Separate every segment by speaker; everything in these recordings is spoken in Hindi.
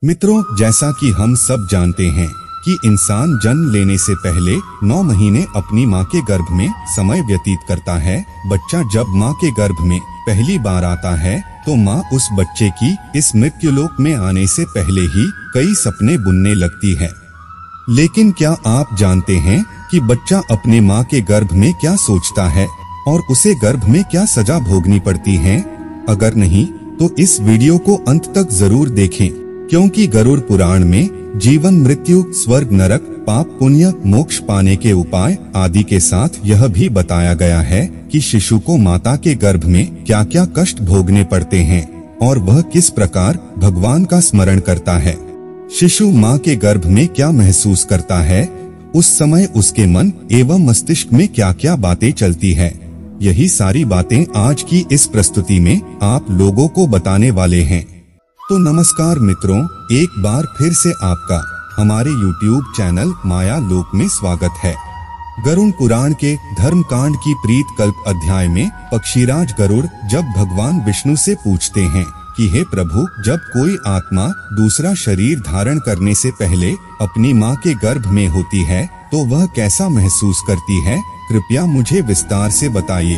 Speaker 1: मित्रों, जैसा कि हम सब जानते हैं कि इंसान जन्म लेने से पहले 9 महीने अपनी माँ के गर्भ में समय व्यतीत करता है। बच्चा जब माँ के गर्भ में पहली बार आता है तो माँ उस बच्चे की इस मृत्युलोक में आने से पहले ही कई सपने बुनने लगती है। लेकिन क्या आप जानते हैं कि बच्चा अपने माँ के गर्भ में क्या सोचता है और उसे गर्भ में क्या सजा भोगनी पड़ती है? अगर नहीं तो इस वीडियो को अंत तक जरूर देखें, क्योंकि गरुड़ पुराण में जीवन, मृत्यु, स्वर्ग, नरक, पाप, पुण्य, मोक्ष पाने के उपाय आदि के साथ यह भी बताया गया है कि शिशु को माता के गर्भ में क्या क्या कष्ट भोगने पड़ते हैं और वह किस प्रकार भगवान का स्मरण करता है। शिशु माँ के गर्भ में क्या महसूस करता है, उस समय उसके मन एवं मस्तिष्क में क्या क्या बातें चलती है, यही सारी बातें आज की इस प्रस्तुति में आप लोगों को बताने वाले हैं। तो नमस्कार मित्रों, एक बार फिर से आपका हमारे YouTube चैनल माया लोक में स्वागत है। गरुड़ पुराण के धर्म कांड की प्रीत कल्प अध्याय में पक्षीराज गरुड़ जब भगवान विष्णु से पूछते हैं कि हे प्रभु, जब कोई आत्मा दूसरा शरीर धारण करने से पहले अपनी माँ के गर्भ में होती है तो वह कैसा महसूस करती है, कृपया मुझे विस्तार से बताइए।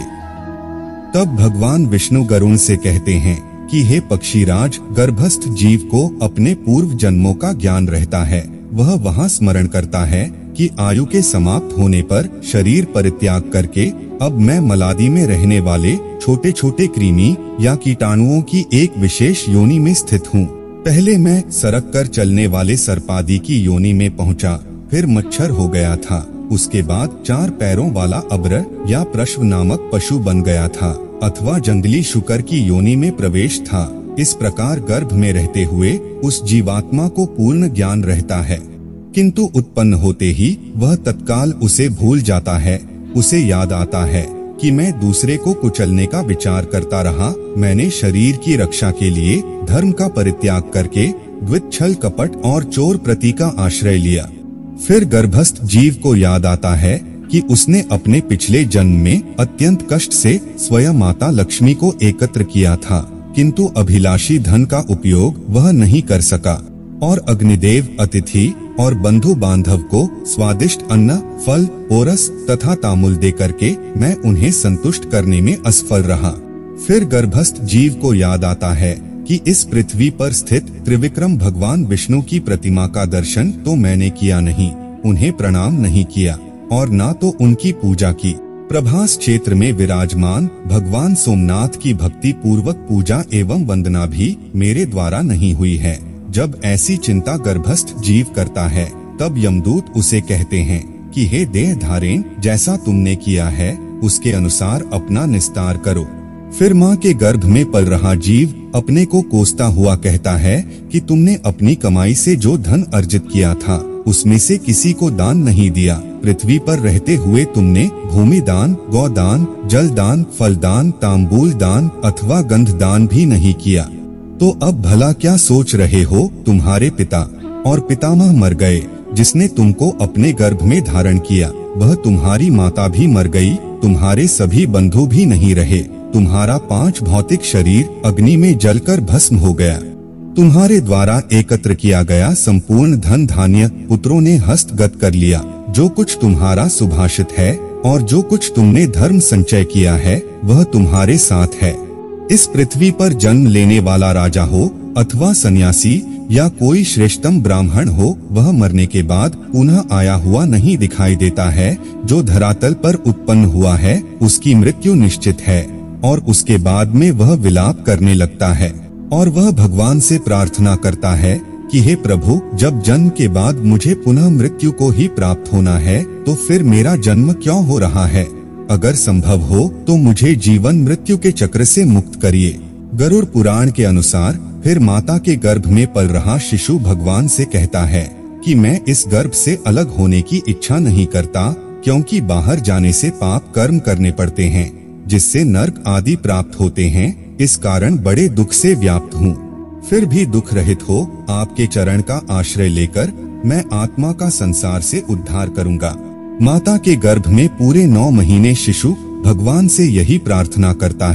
Speaker 1: तब भगवान विष्णु गरुड़ से कहते हैं कि हे पक्षीराज, गर्भस्थ जीव को अपने पूर्व जन्मों का ज्ञान रहता है। वह वहाँ स्मरण करता है कि आयु के समाप्त होने पर शरीर परित्याग करके अब मैं मलादी में रहने वाले छोटे छोटे कृमि या कीटाणुओं की एक विशेष योनि में स्थित हूँ। पहले मैं सरक कर चलने वाले सर्पादि की योनि में पहुँचा, फिर मच्छर हो गया था, उसके बाद 4 पैरों वाला अब्र या प्रश्व नामक पशु बन गया था अथवा जंगली शुकर की योनि में प्रवेश था। इस प्रकार गर्भ में रहते हुए उस जीवात्मा को पूर्ण ज्ञान रहता है, किंतु उत्पन्न होते ही वह तत्काल उसे भूल जाता है। उसे याद आता है कि मैं दूसरे को कुचलने का विचार करता रहा, मैंने शरीर की रक्षा के लिए धर्म का परित्याग करके द्वित, छल, कपट और चोर प्रति का आश्रय लिया। फिर गर्भस्थ जीव को याद आता है कि उसने अपने पिछले जन्म में अत्यंत कष्ट से स्वयं माता लक्ष्मी को एकत्र किया था, किंतु अभिलाषी धन का उपयोग वह नहीं कर सका और अग्निदेव, अतिथि और बंधु बांधव को स्वादिष्ट अन्न, फल, ओरस तथा तामुल दे करके मैं उन्हें संतुष्ट करने में असफल रहा। फिर गर्भस्थ जीव को याद आता है कि इस पृथ्वी पर स्थित त्रिविक्रम भगवान विष्णु की प्रतिमा का दर्शन तो मैंने किया नहीं, उन्हें प्रणाम नहीं किया और ना तो उनकी पूजा की। प्रभास क्षेत्र में विराजमान भगवान सोमनाथ की भक्ति पूर्वक पूजा एवं वंदना भी मेरे द्वारा नहीं हुई है। जब ऐसी चिंता गर्भस्थ जीव करता है तब यमदूत उसे कहते हैं कि हे देहधारेण, जैसा तुमने किया है उसके अनुसार अपना निस्तार करो। फिर माँ के गर्भ में पल रहा जीव अपने को कोसता हुआ कहता है कि तुमने अपनी कमाई से जो धन अर्जित किया था उसमें से किसी को दान नहीं दिया। पृथ्वी पर रहते हुए तुमने भूमि दान, गौदान, जल दान, फल दान, तांबूल दान अथवा गंध दान भी नहीं किया। तो अब भला क्या सोच रहे हो? तुम्हारे पिता और पितामह मर गए, जिसने तुमको अपने गर्भ में धारण किया वह तुम्हारी माता भी मर गई, तुम्हारे सभी बंधु भी नहीं रहे, तुम्हारा 5 भौतिक शरीर अग्नि में जलकर भस्म हो गया, तुम्हारे द्वारा एकत्र किया गया संपूर्ण धन धान्य पुत्रों ने हस्तगत कर लिया। जो कुछ तुम्हारा सुभाषित है और जो कुछ तुमने धर्म संचय किया है वह तुम्हारे साथ है। इस पृथ्वी पर जन्म लेने वाला राजा हो अथवा सन्यासी या कोई श्रेष्ठतम ब्राह्मण हो, वह मरने के बाद पुनः आया हुआ नहीं दिखाई देता है। जो धरातल पर उत्पन्न हुआ है उसकी मृत्यु निश्चित है और उसके बाद में वह विलाप करने लगता है और वह भगवान से प्रार्थना करता है कि हे प्रभु, जब जन्म के बाद मुझे पुनः मृत्यु को ही प्राप्त होना है तो फिर मेरा जन्म क्यों हो रहा है? अगर संभव हो तो मुझे जीवन मृत्यु के चक्र से मुक्त करिए। गरुड़ पुराण के अनुसार फिर माता के गर्भ में पल रहा शिशु भगवान से कहता है कि मैं इस गर्भ से अलग होने की इच्छा नहीं करता, क्योंकि बाहर जाने से पाप कर्म करने पड़ते हैं जिससे नरक आदि प्राप्त होते हैं। इस कारण बड़े दुख से व्याप्त हूँ। फिर भी दुख रहित हो आपके चरण का आश्रय लेकर मैं आत्मा का संसार से उद्धार करूँगा। माता के गर्भ में पूरे 9 महीने शिशु भगवान से यही प्रार्थना करता है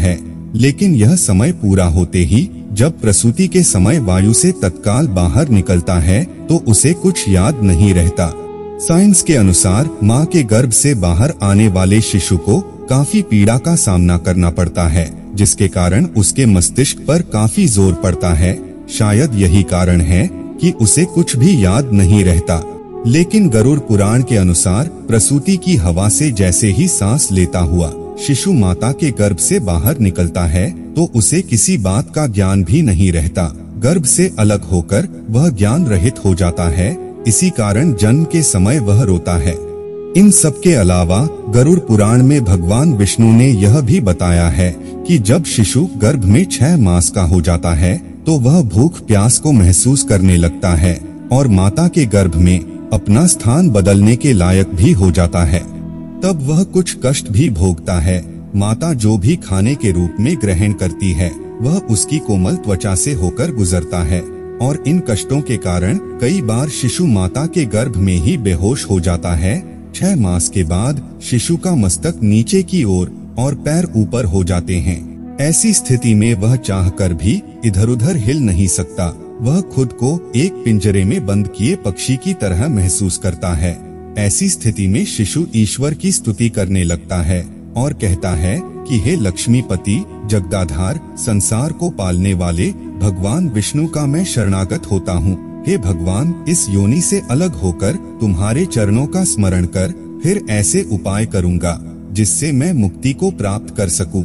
Speaker 1: लेकिन यह समय पूरा होते ही जब प्रसूति के समय वायु से तत्काल बाहर निकलता है तो उसे कुछ याद नहीं रहता। साइंस के अनुसार मां के गर्भ से बाहर आने वाले शिशु को काफी पीड़ा का सामना करना पड़ता है, जिसके कारण उसके मस्तिष्क पर काफी जोर पड़ता है। शायद यही कारण है कि उसे कुछ भी याद नहीं रहता। लेकिन गरुड़ पुराण के अनुसार प्रसूति की हवा से जैसे ही सांस लेता हुआ शिशु माता के गर्भ से बाहर निकलता है तो उसे किसी बात का ज्ञान भी नहीं रहता। गर्भ से अलग होकर वह ज्ञान रहित हो जाता है। इसी कारण जन्म के समय वह रोता है। इन सब के अलावा गरुड़ पुराण में भगवान विष्णु ने यह भी बताया है कि जब शिशु गर्भ में 6 मास का हो जाता है तो वह भूख प्यास को महसूस करने लगता है और माता के गर्भ में अपना स्थान बदलने के लायक भी हो जाता है। तब वह कुछ कष्ट भी भोगता है। माता जो भी खाने के रूप में ग्रहण करती है वह उसकी कोमल त्वचा से होकर गुजरता है और इन कष्टों के कारण कई बार शिशु माता के गर्भ में ही बेहोश हो जाता है। 6 मास के बाद शिशु का मस्तक नीचे की ओर और पैर ऊपर हो जाते हैं। ऐसी स्थिति में वह चाहकर भी इधर उधर हिल नहीं सकता। वह खुद को एक पिंजरे में बंद किए पक्षी की तरह महसूस करता है। ऐसी स्थिति में शिशु ईश्वर की स्तुति करने लगता है और कहता है कि हे लक्ष्मीपति, जगदाधार, संसार को पालने वाले भगवान विष्णु का मैं शरणागत होता हूँ। हे भगवान, इस योनि से अलग होकर तुम्हारे चरणों का स्मरण कर फिर ऐसे उपाय करूँगा जिससे मैं मुक्ति को प्राप्त कर सकूं।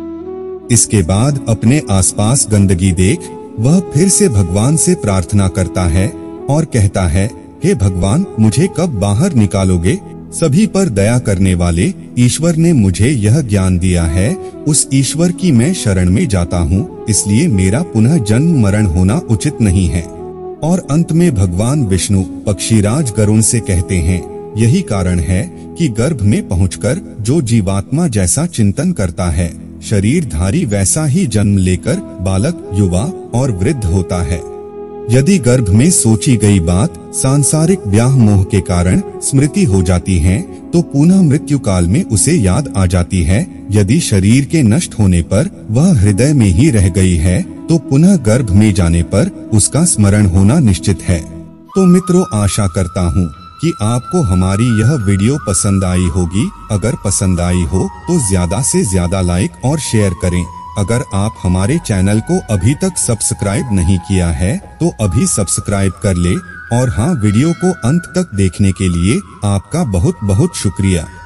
Speaker 1: इसके बाद अपने आसपास गंदगी देख वह फिर से भगवान से प्रार्थना करता है और कहता है, हे भगवान, मुझे कब बाहर निकालोगे? सभी पर दया करने वाले ईश्वर ने मुझे यह ज्ञान दिया है। उस ईश्वर की मैं शरण में जाता हूँ, इसलिए मेरा पुनः जन्म मरण होना उचित नहीं है। और अंत में भगवान विष्णु पक्षीराज गरुड़ से कहते हैं, यही कारण है कि गर्भ में पहुंचकर जो जीवात्मा जैसा चिंतन करता है, शरीरधारी वैसा ही जन्म लेकर बालक, युवा और वृद्ध होता है। यदि गर्भ में सोची गई बात सांसारिक व्याह मोह के कारण स्मृति हो जाती है तो पुनः मृत्यु काल में उसे याद आ जाती है। यदि शरीर के नष्ट होने पर वह हृदय में ही रह गई है तो पुनः गर्भ में जाने पर उसका स्मरण होना निश्चित है। तो मित्रों, आशा करता हूँ कि आपको हमारी यह वीडियो पसंद आई होगी। अगर पसंद आई हो तो ज्यादा से ज्यादा लाइक और शेयर करें। अगर आप हमारे चैनल को अभी तक सब्सक्राइब नहीं किया है तो अभी सब्सक्राइब कर ले। और हाँ, वीडियो को अंत तक देखने के लिए आपका बहुत बहुत शुक्रिया।